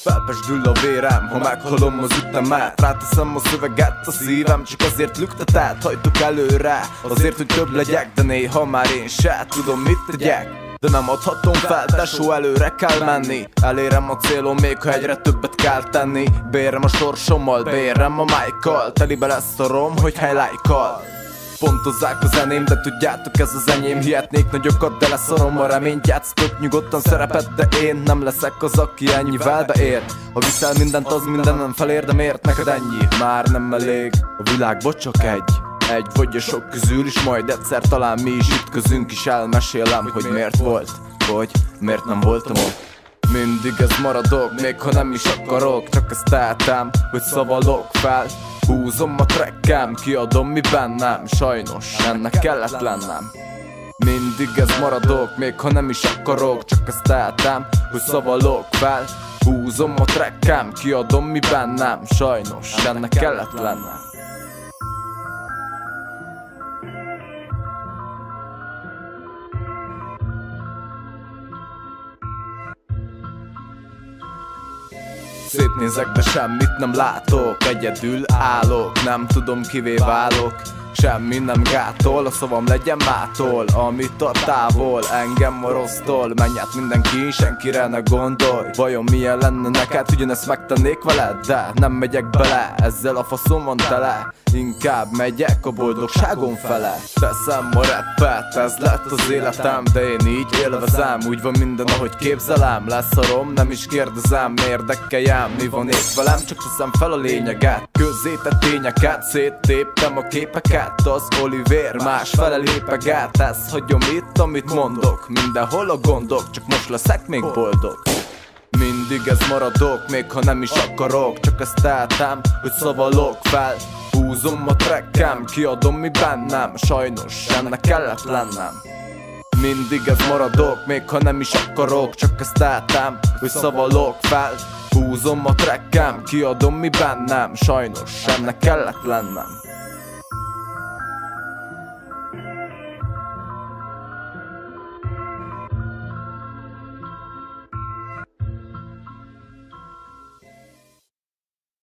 Felpesdül a vérem, ha meghalom az ütemet. Ráteszem a szöveget, a szívem csak azért lüktet át. Hajtok előre, azért hogy több legyek, de néha már én se tudom mit tegyek. De nem adhatom fel, tesó, előre kell menni. Elérem a célom, még ha egyre többet kell tenni. Bérem a sorsommal, bérem a májkkal. Telibe lesz a rom, hogy highlight-kal pontozzák a zeném, de tudjátok ez az enyém. Hihetnék nagyokat, de leszarom a reményt. Játsztok nyugodtan szerepet, de én nem leszek az, aki ennyivel beér. Ha viszel mindent, az mindenem felér, de miért neked ennyi? Már nem elég, a világban csak egy vagy a sok közül is, majd egyszer talán mi is ütközünk is. Elmesélem, hogy miért volt, vagy miért nem voltam ott. Mindig ez maradok, még ha nem is akarok. Csak ezt tehetem, hogy szavalok fel. Húzom a trekkem, kiadom mi bennem. Sajnos ennek kellett lennem. Mindig ez maradok, még ha nem is akarok. Csak ezt tehetem, hogy szavalok fel. Húzom a trekkem, kiadom mi bennem. Sajnos ennek kellett lennem. Szétnézek, de semmit nem látok. Egyedül állok, nem tudom kivé válok. Semmi nem gátol, a szavam legyen mától. Amit a távol, engem a rossztól. Menj át mindenki, senkire ne gondolj. Vajon milyen lenne neked, ugyanezt megtennék veled? De nem megyek bele, ezzel a faszom van tele. Inkább megyek a boldogságom fele. Teszem a rappet, ez lett az életem. De én így élvezem, úgy van minden, ahogy képzelem. Leszarom, nem is kérdezem, érdekeljem, mi van épp velem. Csak teszem fel a lényeget, közzétett tényeket. Széttéptem a képeket, az Oliver másfele lépeget. Ezt hagyom itt, amit mondok. Mindenhol a gondok, csak most leszek még boldog. Mindig ez maradok, még ha nem is akarok. Csak ezt tehetem, hogy szavalok fel. Húzom a trekkem, kiadom mi bennem. Sajnos ennek kellett lennem. Mindig ez maradok, még ha nem is akarok. Csak ezt tehetem, hogy szavalok fel. Húzom a trekkem, kiadom mi bennem. Sajnos ennek kellett lennem.